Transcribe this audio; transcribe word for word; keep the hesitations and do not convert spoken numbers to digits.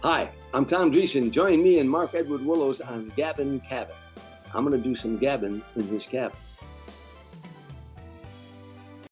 Hi, I'm Tom Dreesen. Join me and Mark Edward Wilows on Gabbin Cabin. I'm going to do some gabbin in his cabin.